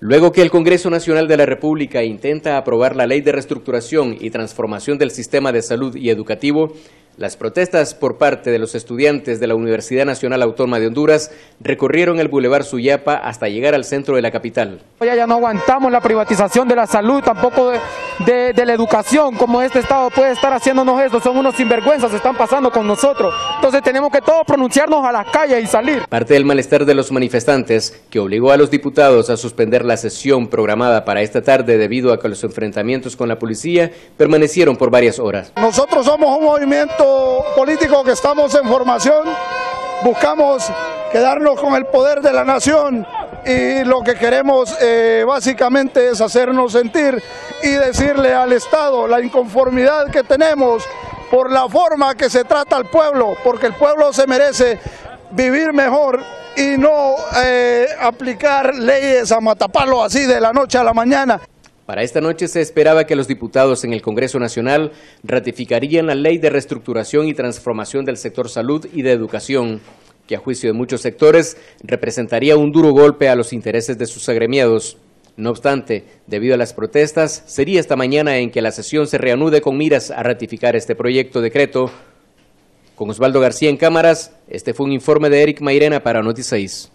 Luego que el Congreso Nacional de la República intenta aprobar la Ley de Reestructuración y Transformación del Sistema de Salud y Educativo, las protestas por parte de los estudiantes de la Universidad Nacional Autónoma de Honduras recorrieron el Boulevard Suyapa hasta llegar al centro de la capital. Ya no aguantamos la privatización de la salud, tampoco de la educación, como este Estado puede estar haciéndonos esto, son unos sinvergüenzas, se están pasando con nosotros. Entonces tenemos que todos pronunciarnos a las calles y salir. Parte del malestar de los manifestantes, que obligó a los diputados a suspender la sesión programada para esta tarde debido a que los enfrentamientos con la policía permanecieron por varias horas. Nosotros somos un movimiento político que estamos en formación, buscamos quedarnos con el poder de la nación y lo que queremos básicamente es hacernos sentir y decirle al Estado la inconformidad que tenemos por la forma que se trata al pueblo, porque el pueblo se merece vivir mejor y no aplicar leyes a matapalo así de la noche a la mañana. Para esta noche se esperaba que los diputados en el Congreso Nacional ratificarían la Ley de Reestructuración y Transformación del sector salud y de educación, que a juicio de muchos sectores representaría un duro golpe a los intereses de sus agremiados. No obstante, debido a las protestas, sería esta mañana en que la sesión se reanude con miras a ratificar este proyecto de decreto. Con Osvaldo García en cámaras, este fue un informe de Eric Mairena para Noti 6.